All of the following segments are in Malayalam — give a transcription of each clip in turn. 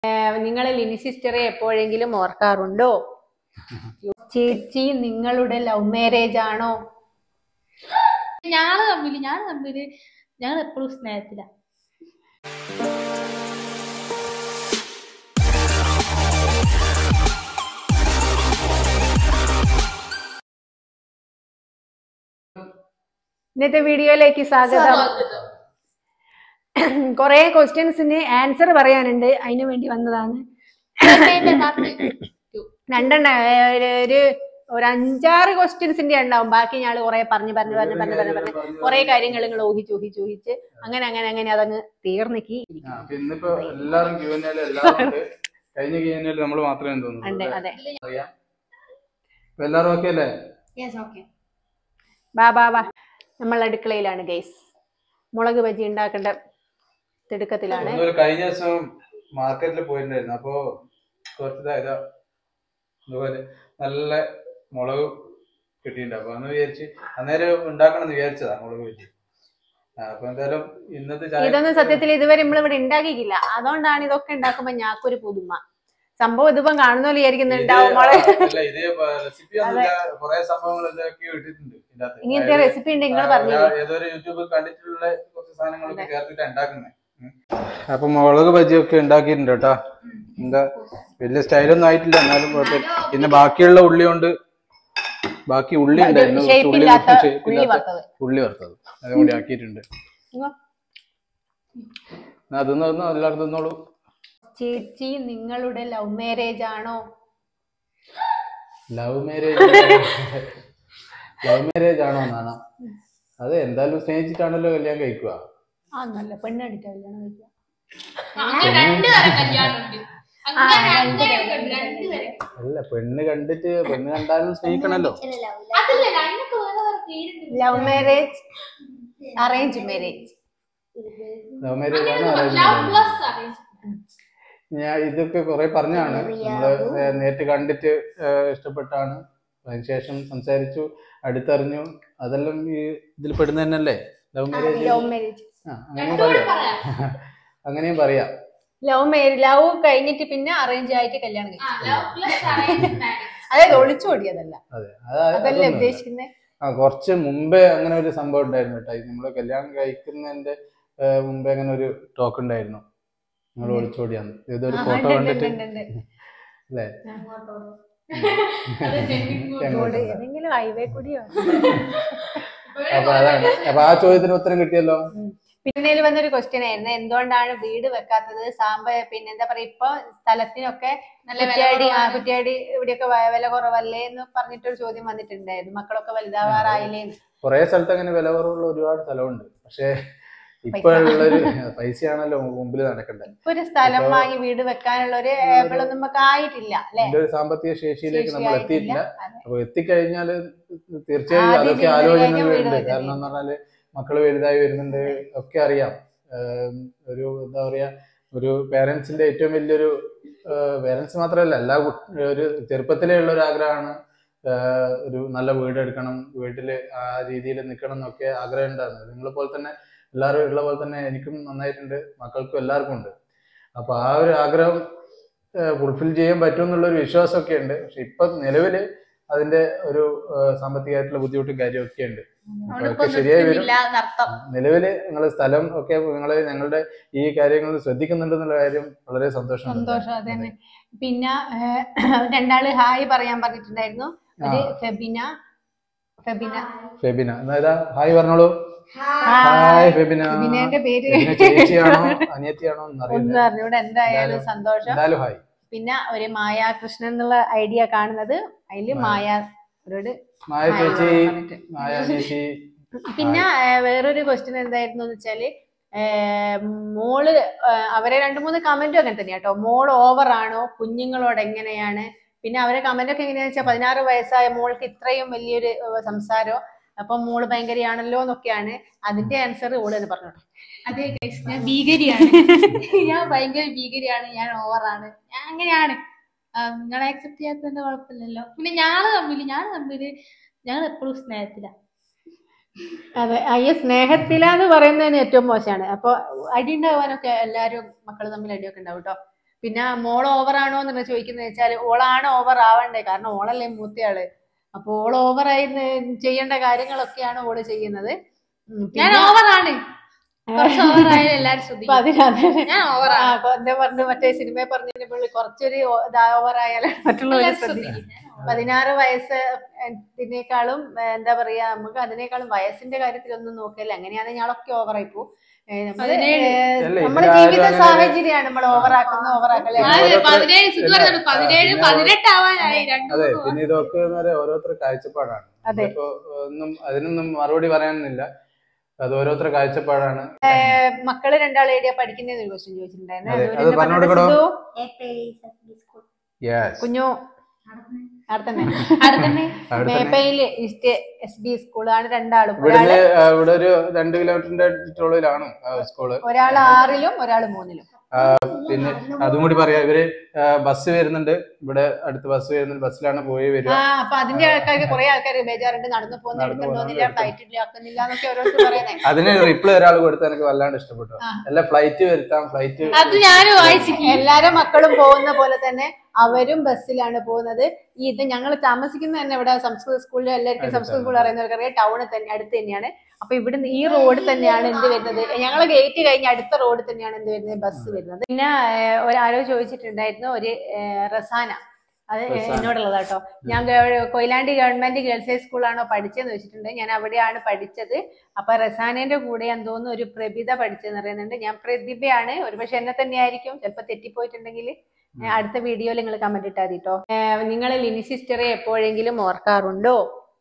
നിങ്ങൾ ലിനി സിസ്റ്ററെ എപ്പോഴെങ്കിലും ഓർക്കാറുണ്ടോ? ചേച്ചി നിങ്ങളുടെ ലവ് മാരേജ് ആണോ? ഞങ്ങൾ എപ്പോഴും സ്നേഹത്തില. ഇന്നത്തെ വീഡിയോയിലേക്ക് സ്വാഗതം. കുറെ ക്വസ്റ്റ്യൻസിന് ആൻസർ പറയാനുണ്ട്, അതിനു വേണ്ടി വന്നതാണ്. ഒരു 5-6 ക്വസ്റ്റ്യൻസിന്റെ ഉണ്ടാവും. ബാക്കി ഞാൻ കുറെ പറഞ്ഞു കുറെ കാര്യങ്ങൾ നിങ്ങൾ ഊഹിച്ച് അങ്ങനെ അതങ്ങ് തീർന്നിക്ക്. ബാ നമ്മൾ അടുക്കളയിലാണ് ഗൈസ്. മുളക് ബജി ഉണ്ടാക്കേണ്ട തിടുക്കത്തിലാണ്. കഴിഞ്ഞ ദിവസം മാർക്കറ്റിൽ പോയിട്ടുണ്ടായിരുന്നു. അപ്പൊ കുറച്ച് അതുപോലെ നല്ല മുളക് കിട്ടിയിട്ടുണ്ട്. അപ്പൊ അന്ന് വിചാരിച്ച് അന്നേരം ഉണ്ടാക്കണം എന്ന് വിചാരിച്ചതാ മുളക് ബജി. അപ്പൊ എന്തായാലും ഇന്നത്തെ ഇതൊന്നും സത്യത്തിൽ ഇതുവരെ നമ്മൾ ഇവിടെ ഉണ്ടാക്കിയില്ല. അതുകൊണ്ടാണ് ഇതൊക്കെ ഉണ്ടാക്കുമ്പോ ഞാക്കൊരു പുതുമ. സംഭവം ഇതിപ്പം കാണുന്ന പോലെ വിചാരിക്കുന്നുണ്ടാവും. ഇങ്ങനത്തെ റെസിപ്പി ഉണ്ട് നിങ്ങൾ പറഞ്ഞു. ഏതൊരു യൂട്യൂബിൽ കണ്ടിട്ടുള്ള കുറച്ച് സാധനങ്ങളൊക്കെ ചേർത്തിട്ട് ഉണ്ടാക്കുന്നത്. അപ്പൊ മുളക് ബജിയൊക്കെ ഉണ്ടാക്കിയിട്ടുണ്ട് കേട്ടോ. എന്താ വലിയ സ്റ്റൈലൊന്നും ആയിട്ടില്ല, എന്നാലും പിന്നെ ബാക്കിയുള്ള ഉള്ളി കൊണ്ട് ബാക്കി ഉള്ളി ഉണ്ടായിരുന്നു, ഉള്ളി വറുത്തത് അതും കൂടി ആക്കിയിട്ടുണ്ട്. അതൊന്നും എല്ലാവർക്കും തിന്നോളൂ. ചേച്ചി നിങ്ങളുടെ ലവ് മാരേജ് ആണോ? ലവ് മാരേജ് ആണോ എന്നാണോ? അത് എന്തായാലും സ്നേഹിച്ചിട്ടാണല്ലോ കല്യാണം കഴിക്കുക. നല്ല പെണ്ണടിച്ച കല്യാണം കഴിക്കുക. അല്ല, പെണ്ണ് കണ്ടാലും സ്നേഹിക്കണല്ലോ. Love marriage, arrange marriage. Love marriage ആണോ അറേഞ്ച്? ഞാൻ ഇതൊക്കെ കുറെ പറഞ്ഞാണ്. നമ്മള് നേരിട്ട് കണ്ടിട്ട് ഇഷ്ടപ്പെട്ടാണ്, അതിനുശേഷം സംസാരിച്ചു, അടുത്തറിഞ്ഞു. അതെല്ലാം ഈ ഇതിൽ പെടുന്ന തന്നെയല്ലേ ലവ് മാരേജ്. അങ്ങനെയും പറയാം. ലവ് കഴിഞ്ഞിട്ട് പിന്നെ അറേഞ്ച് ആയിട്ട് കല്യാണം കഴിച്ചു. അതായത് ഒളിച്ചോടിയതല്ല, അതല്ലേ ഉദ്ദേശിക്കുന്നത്. കുറച്ച് മുമ്പേ അങ്ങനെ ഒരു സംഭവം ഉണ്ടായിരുന്നു കേട്ടോ. നമ്മള് കല്യാണം കഴിക്കുന്നതിന്റെ മുമ്പേ അങ്ങനെ ഒരു ടോക്ക് ഉണ്ടായിരുന്നു. നിങ്ങൾ ഒളിച്ചോടിയാന്ന് ഏതൊരു ഫോട്ടോ കണ്ടിട്ട് അല്ലേ? ഏതെങ്കിലും ഹൈവേ കൂടിയോ? അപ്പൊ അതാണ്. അപ്പൊ ആ ചോദ്യത്തിന് ഉത്തരം കിട്ടിയല്ലോ. പിന്നെ വന്നൊരു ക്വസ്റ്റ്യൻ ആയിരുന്നു, എന്തുകൊണ്ടാണ് വീട് വെക്കാത്തത്? പിന്നെ എന്താ പറയാ, ഇപ്പൊ സ്ഥലത്തിനൊക്കെ കുറ്റിയാടി ഇവിടെയൊക്കെ വില കുറവല്ലേ എന്ന് പറഞ്ഞിട്ടൊരു ചോദ്യം വന്നിട്ടുണ്ടായിരുന്നു. മക്കളൊക്കെ വലുതാവാറായില്ലേ? കുറെ സ്ഥലത്ത് അങ്ങനെ വില കുറവുള്ള ഒരുപാട് സ്ഥലമുണ്ട്. പക്ഷെ ഇപ്പോഴുള്ളൊരു പൈസയാണല്ലോ മുമ്പിൽ നടക്കണ്ടേ. ഇപ്പൊ ഒരു സ്ഥലം വാങ്ങി വീട് വെക്കാനുള്ള ഒരു ഏബിളൊന്നും നമുക്ക് ആയിട്ടില്ല അല്ലെ. ഒരു സാമ്പത്തിക ശേഷിയിലേക്ക് നമ്മൾ എത്തിയിട്ടില്ല. അപ്പൊ എത്തിക്കഴിഞ്ഞാല് തീർച്ചയായും അതൊക്കെ ആലോചനകളുണ്ട്. കാരണം എന്ന് പറഞ്ഞാല് മക്കള് വലുതായി വരുന്നുണ്ട്, ഒക്കെ അറിയാം. ഒരു എന്താ പറയാ, ഒരു പേരൻസിന്റെ ഏറ്റവും വലിയൊരു, പേരൻസ് മാത്രമല്ല എല്ലാ ഒരു ചെറുപ്പത്തിലേ ഉള്ള ഒരു ആഗ്രഹമാണ് ഒരു നല്ല വീട് എടുക്കണം, വീട്ടില് ആ രീതിയിൽ നിൽക്കണം എന്നൊക്കെ ആഗ്രഹം ഉണ്ടാകുന്നത്. നിങ്ങളെ പോലെ തന്നെ എല്ലാവരും ഉള്ള പോലെ തന്നെ എനിക്കും നന്നായിട്ടുണ്ട്, മക്കൾക്കും എല്ലാവർക്കും ഉണ്ട്. അപ്പൊ ആ ഒരു ആഗ്രഹം ഫുൾഫിൽ ചെയ്യാൻ പറ്റും എന്നുള്ളൊരു വിശ്വാസമൊക്കെ ഉണ്ട്. പക്ഷെ ഇപ്പൊ നിലവില് അതിന്റെ ഒരു സാമ്പത്തികമായിട്ടുള്ള ബുദ്ധിമുട്ടും കാര്യമൊക്കെ ഉണ്ട്. ശരിയായി വരും. നിലവില് നിങ്ങള് സ്ഥലം ഒക്കെ ഞങ്ങളുടെ ഈ കാര്യങ്ങൾ ശ്രദ്ധിക്കുന്നുണ്ടെന്നുള്ള കാര്യം വളരെ സന്തോഷം. പിന്നെ രണ്ടാള് ഹായ് പറയാൻ പറഞ്ഞിട്ടുണ്ടായിരുന്നു. ഫെബിന ഹായ് പറഞ്ഞോളൂ. ഹായ് ഫെബിന. ചേച്ചിയാണോ അനിയത്തിയാണോ അറിഞ്ഞൂടെ, എന്തായാലും സന്തോഷം. ഹായ്. പിന്നെ ഒരു മായ കൃഷ്ണൻ എന്നുള്ള ഐഡിയ കാണുന്നത്, അതില് മായ ചേച്ചി. പിന്നെ വേറൊരു ക്വസ്റ്റ്യൻ എന്തായിരുന്നു എന്ന് വെച്ചാല്, മോള് അവരെ 2-3 കമന്റും അങ്ങനെ തന്നെയാ കേട്ടോ. മോൾ ഓവറാണോ, കുഞ്ഞുങ്ങളോട് എങ്ങനെയാണ്? പിന്നെ അവരെ കമന്റ് ഒക്കെ എങ്ങനെയാന്ന് വെച്ചാൽ 16 വയസ്സായ മോൾക്ക് ഇത്രയും വലിയൊരു സംസാരം, അപ്പൊ മോള് ഭയങ്കരയാണല്ലോ എന്നൊക്കെയാണ്. അതിന്റെ ആൻസർ ഓള് എന്ന് പറഞ്ഞോട്ടെ. അതെ, ഞാൻ ഭീകരിയാണ്. ഞാൻ ഭയങ്കര ഭീകരിയാണ്, ഞാൻ ഓവറാണ്, ഞാൻ അങ്ങനെയാണ്. നിങ്ങളെ അക്സെപ്റ്റ് ചെയ്യാത്തതിന്റെ കുഴപ്പമില്ലല്ലോ. പിന്നെ ഞങ്ങൾ എപ്പോഴും സ്നേഹത്തില. അതെ, ഈ സ്നേഹത്തിലാന്ന് പറയുന്നതിന് ഏറ്റവും മോശമാണ്. അപ്പൊ അടി ഉണ്ടാവാനൊക്കെ എല്ലാരും മക്കള് തമ്മിൽ അടിയൊക്കെ ഉണ്ടാവും കേട്ടോ. പിന്നെ മോൾ ഓവർ ആണോ എന്ന് ചോദിക്കുന്നത് വെച്ചാൽ ഓളാണ് ഓവർ ആവണ്ടേ, കാരണം ഓളല്ലേ മൂത്തയാള്. അപ്പൊ ഓൾ ഓവറായി ചെയ്യേണ്ട കാര്യങ്ങളൊക്കെയാണ് ഓള് ചെയ്യുന്നത്. ഞാൻ ഓവറാണ്, ഓവറായാലും എല്ലാരും ശ്രദ്ധിക്കും. ഞാൻ ഓവറാണ്. എന്താ പറഞ്ഞു മറ്റേ സിനിമയെ പറഞ്ഞപ്പോൾ കുറച്ചൊരു ഓവറായാലും മറ്റുള്ളവരെ ശ്രദ്ധിക്കും. 16 വയസ്സിനേക്കാളും എന്താ പറയാ, നമുക്ക് അതിനേക്കാളും വയസ്സിന്റെ കാര്യത്തിലൊന്നും നോക്കില്ല. അങ്ങനെയാണെങ്കിൽ ഞങ്ങളൊക്കെ ഓവറായി പോകും. നമ്മുടെ ജീവിത സാഹചര്യമാണ് നമ്മൾ ഓവറാക്കല്ലേ. 17 18 ആവാനായി. അതെ, പിന്നെ ഇതൊക്കെ ഓരോരുത്തർ കാഴ്ചപ്പാടാണ്. അതിനൊന്നും മറുപടി പറയാനൊന്നുമില്ല, അത് ഓരോരുത്തരുടെ കാഴ്ചപ്പാടാണ്. മക്കള് രണ്ടാളും എവിടെയാ പഠിക്കുന്നതെന്ന് ഒരു ക്വസ്റ്റ്യൻ ചോദിച്ചിട്ടുണ്ടായിരുന്നു. കുഞ്ഞു അടുത്തന്നെ മേപ്പയില് ഈസ്റ്റ് SB സ്കൂളാണ് രണ്ടാളും. ഇവിടെ ഒരു 2 കിലോമീറ്ററിന്റെ ചുറ്റളവിലാണ് സ്കൂള്. ഒരാൾ 6ലും ഒരാൾ 3ലും. പിന്നെ അതും കൂടി പറയാം, ഇവര് ബസ് വരുന്നുണ്ട്, ഇവിടെ അടുത്ത് ബസ് വരുന്നുണ്ട്, ബസ്സിലാണ് പോയി വരിക. അപ്പൊ അതിന്റെ ആൾക്കാർക്ക് കുറെ ആൾക്കാർ ബേജാറുണ്ട്, നടന്നു പോകുന്നില്ല, ഫ്ലൈറ്റ് ആക്കുന്നില്ല എന്നൊക്കെ ഓരോരുത്തർ പറയുന്നത്. അതിന് റിപ്ലൈ ഒരാൾ കൊടുത്ത് എനിക്ക് വല്ലാണ്ട് ഇഷ്ടപ്പെട്ടു. അല്ല, ഫ്ലൈറ്റ് വരുത്താം, ഫ്ലൈറ്റ്. അത് ഞാനും വായിച്ചു. എല്ലാരും മക്കളും പോകുന്ന പോലെ തന്നെ അവരും ബസ്സിലാണ് പോകുന്നത്. ഇത് ഞങ്ങൾ താമസിക്കുന്ന തന്നെ ഇവിടെ സംസ്കൃത സ്കൂളിൽ, എല്ലാവർക്കും സംസ്കൃത സ്കൂൾ അറിയുന്നവർക്കറിയാം, ടൗണിൽ തന്നെ അടുത്ത് തന്നെയാണ്. അപ്പൊ ഇവിടുന്ന് ഈ റോഡ് തന്നെയാണ് എന്ത് വരുന്നത്, ഞങ്ങളെ ഗേറ്റ് കഴിഞ്ഞ് അടുത്ത റോഡ് തന്നെയാണ് എന്ത് വരുന്നത്, ബസ് വരുന്നത്. പിന്നെ ആരോ ചോദിച്ചിട്ടുണ്ടായിരുന്നു ഒരു റസാന, അത് എന്നോടുള്ളതാട്ടോ. ഞാൻ കൊയിലാണ്ടി ഗവൺമെന്റ് ഗേൾസ് ഹൈ സ്കൂളാണോ പഠിച്ചതെന്ന് വെച്ചിട്ടുണ്ട്. ഞാൻ അവിടെയാണ് പഠിച്ചത്. അപ്പൊ റസാനേന്റെ കൂടെ എന്തോന്ന് ഒരു പ്രഭിത പഠിച്ചെന്ന് പറയുന്നുണ്ട്. ഞാൻ പ്രതിഭയാണ്, ഒരുപക്ഷെ എന്നെ തന്നെ ആയിരിക്കും, ചിലപ്പോ തെറ്റിപ്പോയിട്ടുണ്ടെങ്കിൽ അടുത്ത വീഡിയോയിൽ നിങ്ങൾ കമന്റ് ഇട്ടാൽ മതി കേട്ടോ. നിങ്ങൾ ലിനി സിസ്റ്ററെ എപ്പോഴെങ്കിലും ഓർക്കാറുണ്ടോ?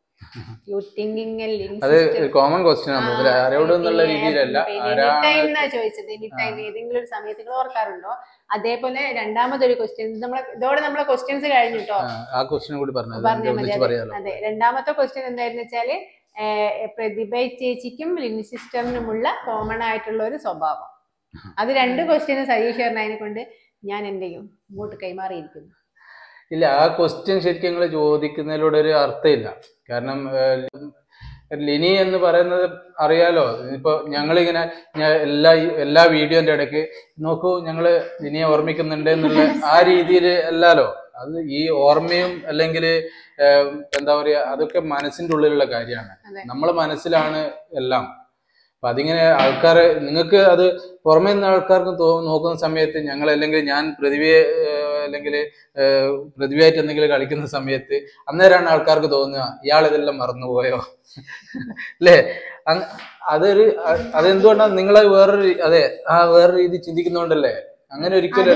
അത് കോമൺ ക്വസ്റ്റ്യൻ ആണ്, ആരോടെന്നുള്ള രീതിയിലല്ല, ചോദിച്ചത്. എനി ടൈം ഏതെങ്കിലും ഒരു സമയത്ത് നിങ്ങൾ ഓർക്കാറുണ്ടോ? അതേപോലെ രണ്ടാമതൊരു ക്വസ്റ്റ്യൻ, ഇതോടെ നമ്മളെ ക്വസ്റ്റ്യൻസ് കഴിഞ്ഞു കേട്ടോ. പറഞ്ഞാൽ മതി. അതെ, രണ്ടാമത്തെ ക്വസ്റ്റ്യൻ എന്തായിരുന്നു വെച്ചാല്, പ്രതിഭ ചേച്ചിക്കും ലിനി സിസ്റ്ററിനുമുള്ള കോമൺ ആയിട്ടുള്ള ഒരു സ്വഭാവം. അത് 2 ക്വസ്റ്റ്യന് സജീഷ് പറഞ്ഞതിനെ കൊണ്ട് ഞാൻ എന്റെയും ഇങ്ങോട്ട് കൈമാറിയിരിക്കുന്നു. ഇല്ല, ആ ക്വസ്റ്റ്യൻ ശരിക്കും നിങ്ങൾ ചോദിക്കുന്നതിലൂടെ ഒരു അർത്ഥമില്ല. കാരണം ലിനി എന്ന് പറയുന്നത് അറിയാലോ, ഇപ്പൊ ഞങ്ങളിങ്ങനെ എല്ലാ വീഡിയോന്റെ ഇടയ്ക്ക് നോക്കൂ ഞങ്ങള് ലിനിയെ ഓർമ്മിക്കുന്നുണ്ട് എന്നുള്ള ആ രീതിയിൽ അല്ലല്ലോ. അത് ഈ ഓർമ്മയും അല്ലെങ്കിൽ എന്താ പറയാ, അതൊക്കെ മനസ്സിന്റെ ഉള്ളിലുള്ള കാര്യമാണ്. നമ്മളെ മനസ്സിലാണ് എല്ലാം. അപ്പൊ അതിങ്ങനെ ആൾക്കാരെ, നിങ്ങൾക്ക് അത് പുറമേ നിന്ന് ആൾക്കാർക്ക് നോക്കുന്ന സമയത്ത് ഞങ്ങൾ, അല്ലെങ്കിൽ ഞാൻ പ്രതിഭയെ അല്ലെങ്കിൽ പ്രതിഭയായിട്ട് എന്തെങ്കിലും കളിക്കുന്ന സമയത്ത് അന്നേരമാണ് ആൾക്കാർക്ക് തോന്നുക ഇയാളിതെല്ലാം മറന്നുപോയോ അല്ലേ. അതെന്തുകൊണ്ടാണ് നിങ്ങളെ വേറൊരു വേറെ രീതി ചിന്തിക്കുന്നോണ്ടല്ലേ. അങ്ങനെ ഒരിക്കലും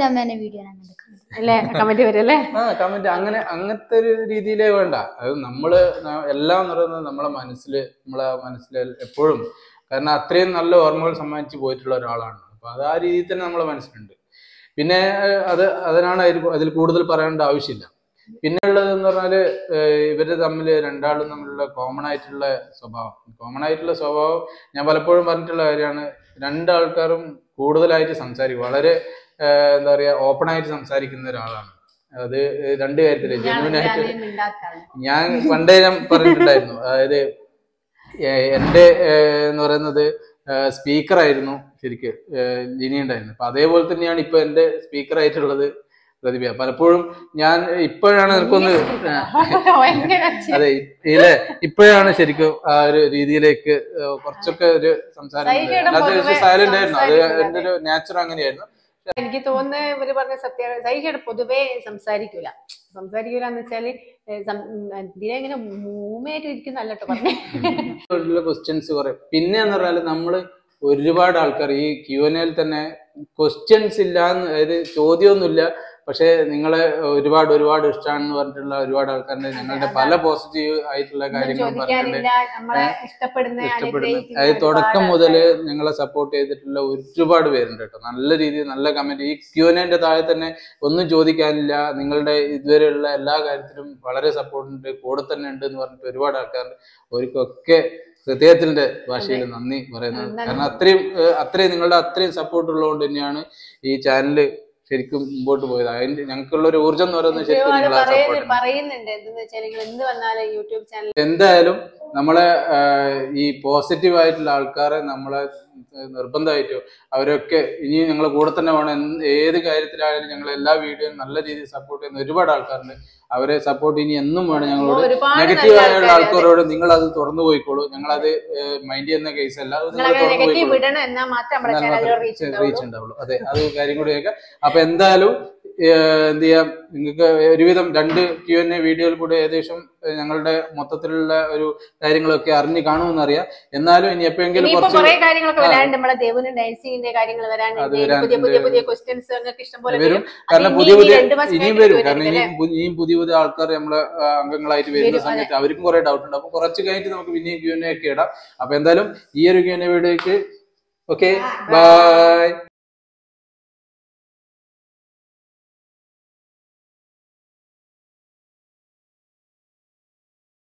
കമന്റ് അങ്ങനത്തെ ഒരു രീതിയിലേ വേണ്ട. അത് നമ്മള് എല്ലാം എന്ന് പറയുന്നത് നമ്മളെ മനസ്സിൽ എപ്പോഴും, കാരണം അത്രയും നല്ല ഓർമ്മകൾ സമ്മാനിച്ചു പോയിട്ടുള്ള ഒരാളാണ്. അപ്പൊ അത് ആ രീതിയിൽ തന്നെ നമ്മളെ മനസ്സിലുണ്ട്. പിന്നെ അതിനാണ് അതിൽ കൂടുതൽ പറയേണ്ട ആവശ്യമില്ല. പിന്നെ ഉള്ളതെന്ന് പറഞ്ഞാല് ഇവര് രണ്ടാളും തമ്മിലുള്ള കോമൺ ആയിട്ടുള്ള സ്വഭാവം ഞാൻ പലപ്പോഴും പറഞ്ഞിട്ടുള്ള കാര്യമാണ്. രണ്ടാൾക്കാരും കൂടുതലായിട്ട് സംസാരിക്കും, വളരെ എന്താ പറയാ ഓപ്പൺ ആയിട്ട് സംസാരിക്കുന്ന ഒരാളാണ്. അത് 2 കാര്യത്തില് ജെന്യൂനായിട്ട്. ഞാൻ പണ്ടേ പറഞ്ഞിട്ടുണ്ടായിരുന്നു, അതായത് എന്റെ എന്ന് പറയുന്നത് സ്പീക്കറായിരുന്നു ശരിക്ക് ലിനി ഉണ്ടായിരുന്നു. അപ്പൊ അതേപോലെ തന്നെയാണ് ഇപ്പൊ എന്റെ സ്പീക്കർ ആയിട്ടുള്ളത് പ്രതിഭ. പലപ്പോഴും ഞാൻ ഇപ്പോഴാണ് എനിക്കൊന്ന് അതെ ഇല്ലേ ഇപ്പോഴാണ് ശരിക്കും ആ ഒരു രീതിയിലേക്ക് കുറച്ചൊക്കെ ഒരു സംസാരം. അത് സൈലന്റ് ആയിരുന്നു, അത് എന്റെ ഒരു നേച്ചർ അങ്ങനെയായിരുന്നു. എനിക്ക് തോന്നുന്നത് ഇവര് പറഞ്ഞ സത്യമാണ്. സൈഷയുടെ പൊതുവേ സംസാരിക്കൂല എന്ന് വെച്ചാല് ഇതിനെങ്ങനെ മൂമയായിട്ട് ഇരിക്കുന്നല്ലോ പറഞ്ഞ ക്വസ്റ്റ്യൻസ് കുറെ. പിന്നെ എന്ന് പറഞ്ഞാല് നമ്മള് ഒരുപാട് ആൾക്കാർ ഈ Q&A തന്നെ ക്വസ്റ്റ്യൻസ് ഇല്ല, അതായത് ചോദ്യമൊന്നുമില്ല, പക്ഷെ നിങ്ങളെ ഒരുപാട് ഇഷ്ടമാണെന്ന് പറഞ്ഞിട്ടുള്ള ഒരുപാട് ആൾക്കാരുണ്ട്. ഞങ്ങളുടെ പല പോസിറ്റീവ് ആയിട്ടുള്ള കാര്യങ്ങളും പറഞ്ഞിട്ടുണ്ട്. ഇഷ്ടപ്പെടുന്ന അതായത് തുടക്കം മുതൽ ഞങ്ങളെ സപ്പോർട്ട് ചെയ്തിട്ടുള്ള ഒരുപാട് പേരുണ്ട് കേട്ടോ. നല്ല രീതിയിൽ നല്ല കമന്റ്. ഈ Q&A താഴെ തന്നെ ഒന്നും ചോദിക്കാനില്ല, നിങ്ങളുടെ ഇതുവരെയുള്ള എല്ലാ കാര്യത്തിലും വളരെ സപ്പോർട്ട് ഉണ്ട്, കൂടെ തന്നെ ഉണ്ട് എന്ന് പറഞ്ഞിട്ട് ഒരുപാട് ആൾക്കാരുണ്ട്. അവർക്കൊക്കെ ഹൃദയത്തിന്റെ ഭാഷയിൽ നന്ദി പറയുന്നത്. കാരണം അത്രയും നിങ്ങളുടെ അത്രയും സപ്പോർട്ട് ഉള്ളതുകൊണ്ട് തന്നെയാണ് ഈ ചാനല് ശരിക്കും മുമ്പോട്ട് പോയത്. അതിന്റെ ഞങ്ങൾക്കുള്ള ഒരു ഊർജ്ജം എന്ന് പറയുന്നത് ശരിക്കും പറയുന്നുണ്ട്. എന്തായാലും നമ്മളെ ഈ പോസിറ്റീവ് ആയിട്ടുള്ള ആൾക്കാരെ നമ്മളെ നിർബന്ധമായിട്ടോ അവരൊക്കെ ഇനി ഞങ്ങളെ കൂടെ തന്നെ വേണം. ഏത് കാര്യത്തിലായാലും ഞങ്ങൾ എല്ലാ വീഡിയോയും നല്ല രീതിയിൽ സപ്പോർട്ട് ചെയ്യുന്ന ഒരുപാട് ആൾക്കാരുണ്ട്. അവരെ സപ്പോർട്ട് ഇനി എന്നും വേണം. ഞങ്ങളോട് നെഗറ്റീവ് ആയുള്ള ആൾക്കാരോട് നിങ്ങൾ അത് തുറന്നു പോയിക്കോളൂ, ഞങ്ങളത് മൈൻഡ് ചെയ്യുന്ന കേസ് അല്ല, അത് നിങ്ങൾ തുറന്നു പോയിക്കോളൂ, റീച്ച് ഉണ്ടാവുള്ളൂ. അതെ, അത് കാര്യം കൂടി കേൾക്കാം. അപ്പൊ എന്തായാലും എന്ത് ചെയ്യാം, നിങ്ങൾക്ക് ഒരുവിധം 2 Q&A വീഡിയോയിൽ കൂടെ ഏകദേശം ഞങ്ങളുടെ മൊത്തത്തിലുള്ള ഒരു കാര്യങ്ങളൊക്കെ അറിഞ്ഞു കാണുമെന്ന് അറിയാം. എന്നാലും ഇനി എപ്പോഴെങ്കിലും കുറെ കാര്യങ്ങളൊക്കെ വരാനുണ്ട്. നമ്മളെ ദേവുന് ഡാൻസിങ്ങിന്റെ കാര്യങ്ങൾ വരാനുണ്ട്, പുതിയ ക്വസ്റ്റ്യൻസ് ഇഷ്ടംപോലെ വരും. കാരണം ഇനിയും വരും. കാരണം ഇനിയും പുതിയ ആൾക്കാർ നമ്മളെ അംഗങ്ങളായിട്ട് വരുന്ന സമയത്ത് അവർക്കും കുറെ ഡൗട്ട് ഉണ്ട്. അപ്പൊ കുറച്ച് കഴിഞ്ഞിട്ട് നമുക്ക് പിന്നെയും Q&A ഒക്കെ ഇടാം. അപ്പൊ എന്തായാലും ഈ ഒരു Q&A വീഡിയോക്ക് ഓക്കെ, ബൈ.